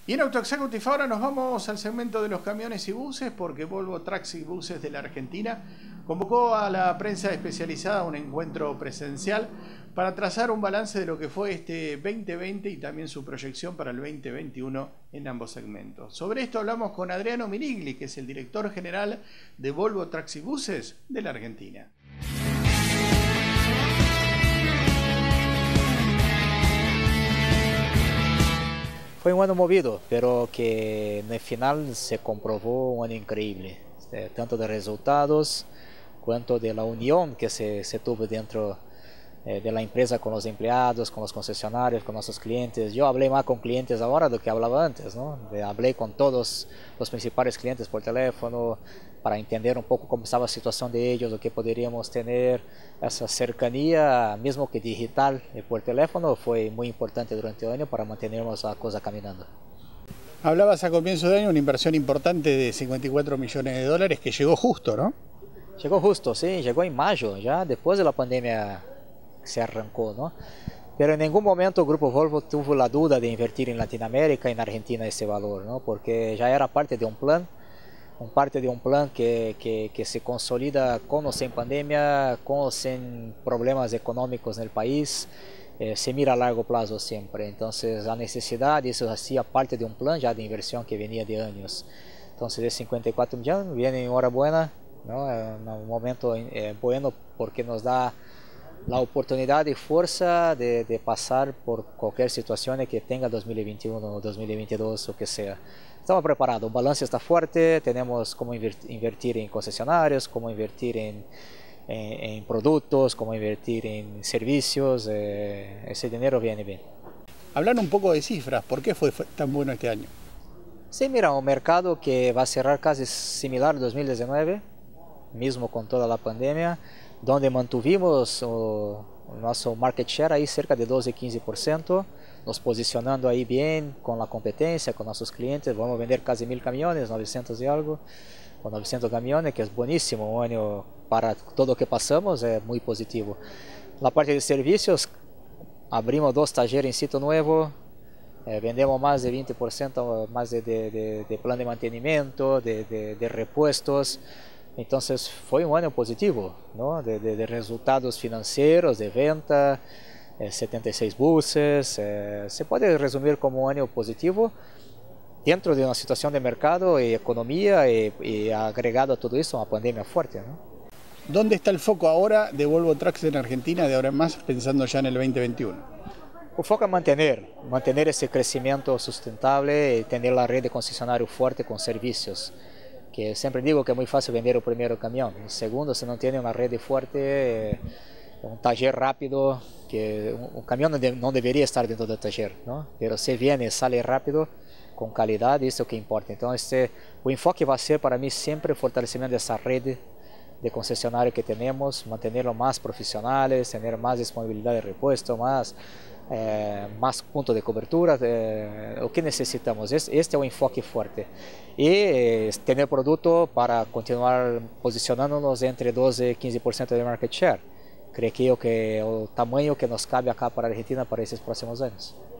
Y en Auto Executive ahora nos vamos al segmento de los camiones y buses porque Volvo Trucks y Buses de la Argentina convocó a la prensa especializada a un encuentro presencial para trazar un balance de lo que fue este 2020 y también su proyección para el 2021 en ambos segmentos. Sobre esto hablamos con Adriano Mirigli, que es el director general de Volvo Trucks y Buses de la Argentina. Fue un año movido, pero que en el final se comprobó un año increíble, tanto de resultados cuanto de la unión que se tuvo dentro de la empresa con los empleados, con los concesionarios, con nuestros clientes. Yo hablé más con clientes ahora do que hablaba antes, ¿no? Hablé con todos los principales clientes por teléfono para entender un poco cómo estaba la situación de ellos, lo que podríamos tener. Esa cercanía, mismo que digital por teléfono, fue muy importante durante el año para mantenernos la cosa caminando. Hablabas a comienzo de año una inversión importante de 54 millones de dólares que llegó justo, ¿no? Llegó justo, sí, llegó en mayo, ya después de la pandemia se arrancó, ¿no? Pero en ningún momento el Grupo Volvo tuvo la duda de invertir en Latinoamérica y en Argentina ese valor, ¿no? Porque ya era parte de un plan, que se consolida con o sin pandemia, con o sin problemas económicos en el país, se mira a largo plazo siempre. Entonces la necesidad, eso hacía parte de un plan ya de inversión que venía de años. Entonces de 54 millones viene en hora buena, ¿no? Un momento bueno porque nos da la oportunidad y fuerza de pasar por cualquier situación que tenga 2021 o 2022 o que sea. Estamos preparados, el balance está fuerte, tenemos cómo invertir en concesionarios, cómo invertir en productos, cómo invertir en servicios, ese dinero viene bien. Hablar un poco de cifras, ¿por qué fue tan bueno este año? Sí, mira, un mercado que va a cerrar casi similar al 2019, mismo con toda la pandemia, donde mantuvimos nuestro market share ahí cerca de 12-15%, nos posicionando ahí bien con la competencia, con nuestros clientes. Vamos a vender casi 1000 camiones, 900 y algo, con 900 camiones, que es buenísimo, un año para todo lo que pasamos, es muy positivo. La parte de servicios, abrimos 2 talleres en sitio nuevo, vendemos más de 20% más de plan de mantenimiento, de repuestos. Entonces fue un año positivo, ¿no? de resultados financieros, de venta, 76 buses. Se puede resumir como un año positivo dentro de una situación de mercado y economía y agregado a todo eso una pandemia fuerte, ¿no? ¿Dónde está el foco ahora de Volvo Trucks en Argentina, de ahora en más, pensando ya en el 2021? El foco es mantener ese crecimiento sustentable y tener la red de concesionario fuerte con servicios. Que siempre digo que es muy fácil vender el primer camión. El segundo, si no tiene una red fuerte, un taller rápido, que un camión no debería estar dentro del taller, ¿no? Pero si viene y sale rápido, con calidad, eso es lo que importa. Entonces, el enfoque va a ser para mí siempre el fortalecimiento de esa red de concesionarios que tenemos, mantenerlos más profesionales, tener más disponibilidad de repuesto, más puntos de cobertura, lo que necesitamos. Este es un enfoque fuerte. Y tener producto para continuar posicionándonos entre 12 y 15% de market share. Creo que el tamaño que nos cabe acá para a Argentina para esses próximos anos.